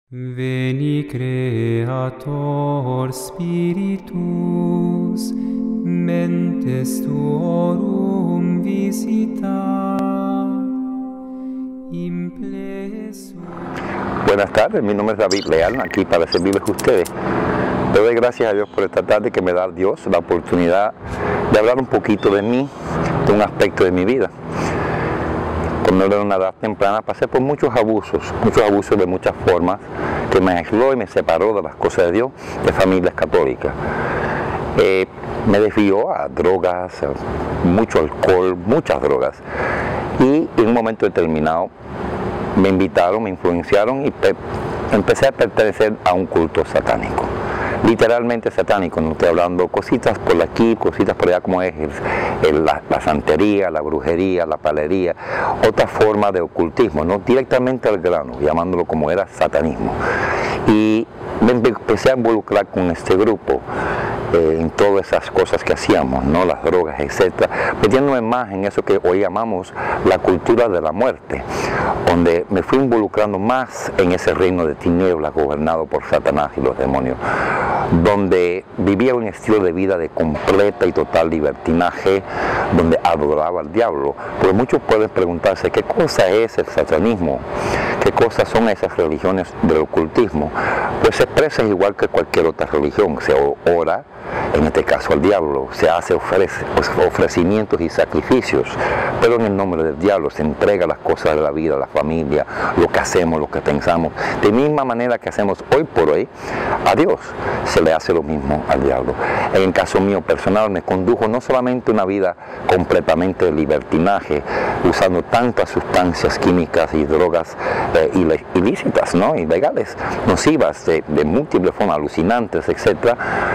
Veni Creator Spiritus, mentes tuorum visita, implesum. Buenas tardes, mi nombre es David Leal, aquí para servirles a ustedes. Le doy gracias a Dios por esta tarde que me da Dios la oportunidad de hablar un poquito de mí, de un aspecto de mi vida. Cuando era una edad temprana pasé por muchos abusos de muchas formas, que me aisló y me separó de las cosas de Dios, de familias católicas. Me desvió a drogas, a mucho alcohol, muchas drogas. Y en un momento determinado me invitaron, me influenciaron y empecé a pertenecer a un culto satánico. Literalmente satánico, no estoy hablando cositas por aquí, cositas por allá, como es la santería, la brujería, la palería, otra forma de ocultismo, no directamente al grano, llamándolo como era satanismo. Y me empecé a involucrar con este grupo en todas esas cosas que hacíamos, ¿no? Las drogas, etcétera, metiéndome más en eso que hoy llamamos la cultura de la muerte, donde me fui involucrando más en ese reino de tinieblas gobernado por Satanás y los demonios, donde vivía un estilo de vida de completa y total libertinaje, donde adoraba al diablo. Pero muchos pueden preguntarse, ¿qué cosa es el satanismo? ¿Qué cosas son esas religiones del ocultismo? Pues se expresa igual que cualquier otra religión, se ora, en este caso al diablo, se hace ofrecimientos y sacrificios, pero en el nombre del diablo se entrega las cosas de la vida, la familia, lo que hacemos, lo que pensamos, de misma manera que hacemos hoy por hoy a Dios, se le hace lo mismo al diablo. En el caso mío personal me condujo no solamente una vida completamente de libertinaje, usando tantas sustancias químicas y drogas ilícitas, ¿no? Ilegales, nocivas, de múltiples formas, alucinantes, etc.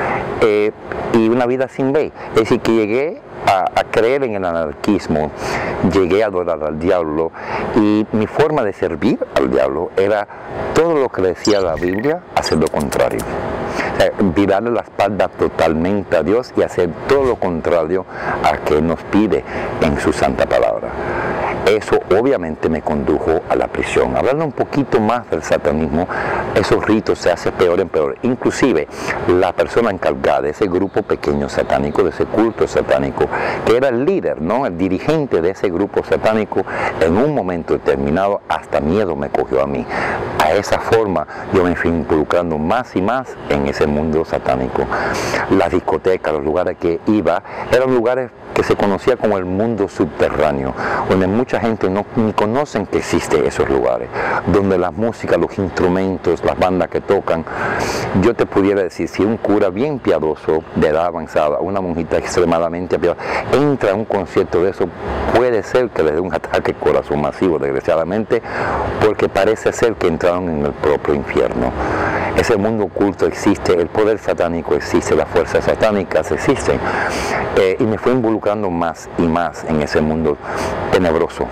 Y una vida sin ley. Es decir, que llegué a creer en el anarquismo, llegué a adorar al diablo, y mi forma de servir al diablo era todo lo que decía la Biblia, hacer lo contrario. O sea, virarle la espalda totalmente a Dios y hacer todo lo contrario a que nos pide en su santa palabra. Eso obviamente me condujo a la prisión. Hablando un poquito más del satanismo, esos ritos se hacen peor en peor. Inclusive la persona encargada de ese grupo pequeño satánico, de ese culto satánico, que era el líder, ¿no? El dirigente de ese grupo satánico, en un momento determinado hasta miedo me cogió a mí. A esa forma yo me fui involucrando más y más en ese mundo satánico. Las discotecas, los lugares que iba, eran lugares que se conocía como el mundo subterráneo, donde mucha gente ni conocen que existen esos lugares, donde la música, los instrumentos, las bandas que tocan, yo te pudiera decir, si un cura bien piadoso, de edad avanzada, una monjita extremadamente piadosa, entra a un concierto de eso, puede ser que le dé un ataque corazón masivo, desgraciadamente, porque parece ser que entraron en el propio infierno. Ese mundo oculto existe, el poder satánico existe, las fuerzas satánicas existen, y me fui involucrando más y más en ese mundo tenebroso.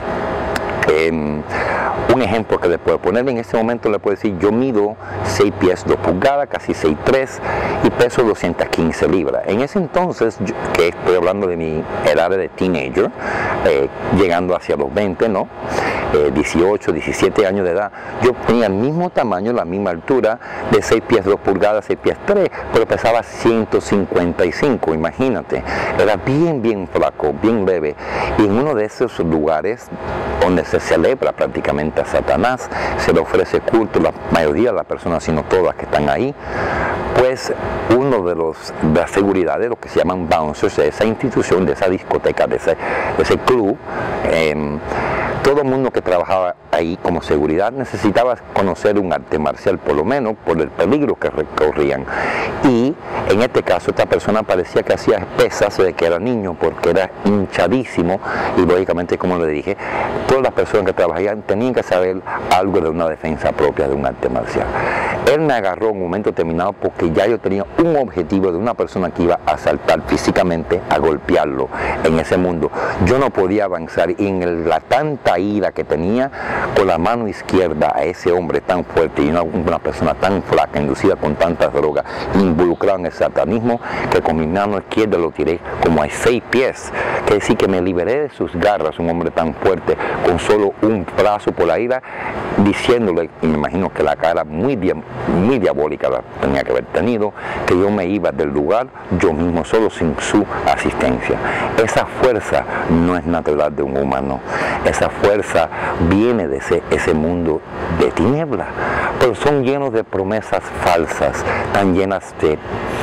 Un ejemplo que le puedo poner en este momento, le puedo decir, yo mido 6 pies 2 pulgadas, casi 6'3", y peso 215 libras. En ese entonces, que estoy hablando de mi edad de teenager, llegando hacia los 20, ¿no? 18, 17 años de edad, yo tenía el mismo tamaño, la misma altura, de 6 pies 2 pulgadas, 6 pies 3, pero pesaba 155, imagínate. Era bien flaco, bien leve. Y en uno de esos lugares donde se celebra prácticamente a Satanás, se le ofrece culto, la mayoría de las personas, sino todas que están ahí, pues uno de la seguridad de lo que se llaman bouncers, de esa institución, de esa discoteca, de ese club, todo el mundo que trabajaba ahí como seguridad necesitaba conocer un arte marcial, por lo menos por el peligro que recorrían. Y en este caso esta persona parecía que hacía pesas de que era niño, porque era hinchadísimo, y lógicamente, como le dije, todas las personas que trabajaban tenían que saber algo de una defensa propia de un arte marcial. Él me agarró en un momento determinado porque ya yo tenía un objetivo de una persona que iba a asaltar físicamente, a golpearlo en ese mundo. Yo no podía avanzar y en la tanta ira que tenía con la mano izquierda a ese hombre tan fuerte y una persona tan flaca, inducida con tantas drogas, involucrada en el satanismo, que con mi mano izquierda lo tiré como a 6 pies. Que decir que me liberé de sus garras, un hombre tan fuerte, con solo un brazo por la ira, diciéndole, y me imagino que la cara muy diabólica la tenía que haber tenido, que yo me iba del lugar yo mismo solo sin su asistencia. Esa fuerza no es natural de un humano, esa fuerza viene de ese mundo de tiniebla, pero son llenos de promesas falsas, tan llenas de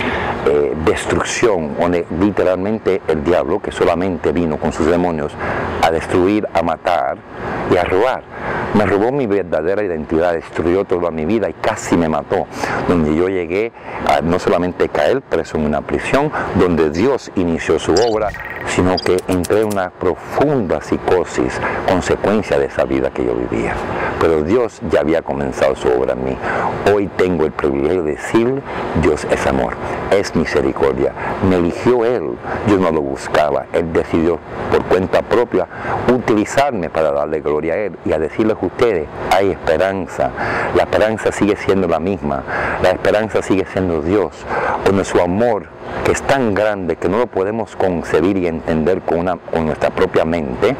destrucción, donde literalmente el diablo, que solamente vino con sus demonios a destruir, a matar y a robar, me robó mi verdadera identidad, destruyó toda mi vida y casi me mató, donde yo llegué a no solamente caer preso en una prisión, donde Dios inició su obra, sino que entré en una profunda psicosis, consecuencia de esa vida que yo vivía. Pero Dios ya había comenzado su obra en mí. Hoy tengo el privilegio de decirle, Dios es amor, es misericordia. Me eligió Él, yo no lo buscaba. Él decidió por cuenta propia utilizarme para darle gloria a Él y a decirles a ustedes, hay esperanza. La esperanza sigue siendo la misma, la esperanza sigue siendo Dios, donde su amor, que es tan grande que no lo podemos concebir y entender con nuestra propia mente,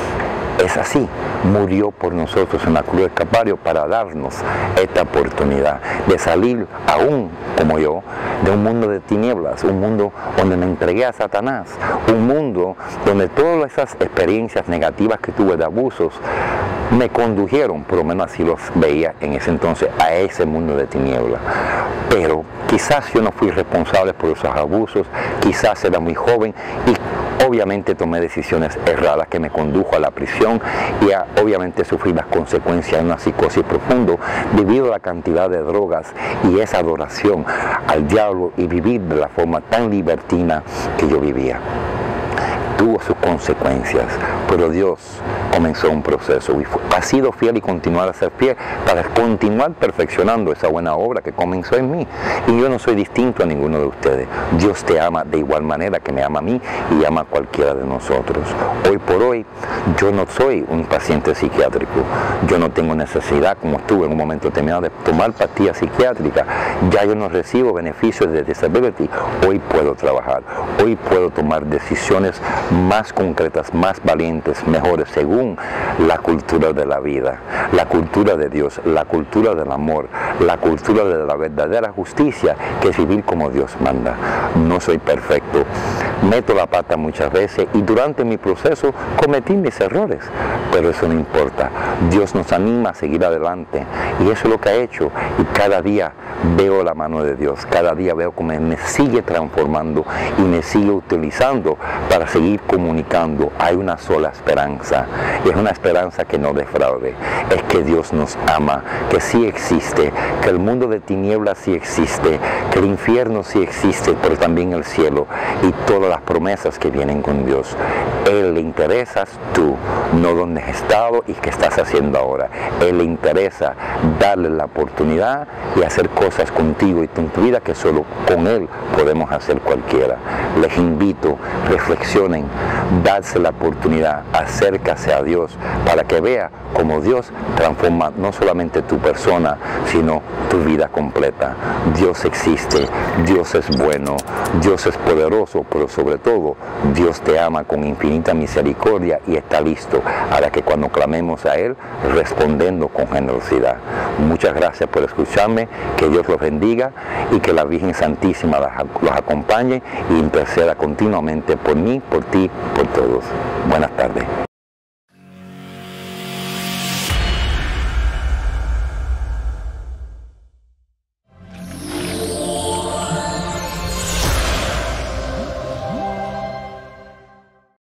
es así, murió por nosotros en la cruz del Calvario para darnos esta oportunidad de salir, aún como yo, de un mundo de tinieblas, un mundo donde me entregué a Satanás, un mundo donde todas esas experiencias negativas que tuve de abusos me condujeron, por lo menos así los veía en ese entonces, a ese mundo de tinieblas. Pero quizás yo no fui responsable por esos abusos, quizás era muy joven y obviamente tomé decisiones erradas que me condujo a la prisión y obviamente sufrí las consecuencias de una psicosis profunda debido a la cantidad de drogas y esa adoración al diablo y vivir de la forma tan libertina que yo vivía. Tuvo sus consecuencias, pero Dios comenzó un proceso y ha sido fiel y continuará a ser fiel para continuar perfeccionando esa buena obra que comenzó en mí. Y yo no soy distinto a ninguno de ustedes. Dios te ama de igual manera que me ama a mí y ama a cualquiera de nosotros. Hoy por hoy, yo no soy un paciente psiquiátrico. Yo no tengo necesidad, como estuve en un momento determinado, de tomar pastillas psiquiátricas. Ya yo no recibo beneficios de disability. Hoy puedo trabajar. Hoy puedo tomar decisiones más concretas, más valientes, mejores, según la cultura de la vida, la cultura de Dios, la cultura del amor, la cultura de la verdadera justicia, que es vivir como Dios manda. No soy perfecto, meto la pata muchas veces y durante mi proceso cometí mis errores, pero eso no importa. Dios nos anima a seguir adelante y eso es lo que ha hecho, y cada día veo la mano de Dios, cada día veo cómo me sigue transformando y me sigue utilizando para seguir comunicando. Hay una sola esperanza, y es una esperanza que no defraude, es que Dios nos ama, que sí existe, que el mundo de tinieblas sí existe, que el infierno sí existe, pero también el cielo y todas las promesas que vienen con Dios. Él le interesas tú, no donde has estado y qué estás haciendo ahora. Él le interesa darle la oportunidad y hacer cosas contigo y en tu vida que solo con Él podemos hacer cualquiera. Les invito, reflexionen, darse la oportunidad, acércase a Dios para que vea cómo Dios transforma no solamente tu persona, sino tu vida completa. Dios existe, Dios es bueno, Dios es poderoso, pero sobre todo Dios te ama con infinita misericordia y está listo para que cuando clamemos a Él, respondiendo con generosidad. Muchas gracias por escucharme, que Dios los bendiga y que la Virgen Santísima los acompañe y interceda continuamente por mí, por ti, por todos. Buenas tardes.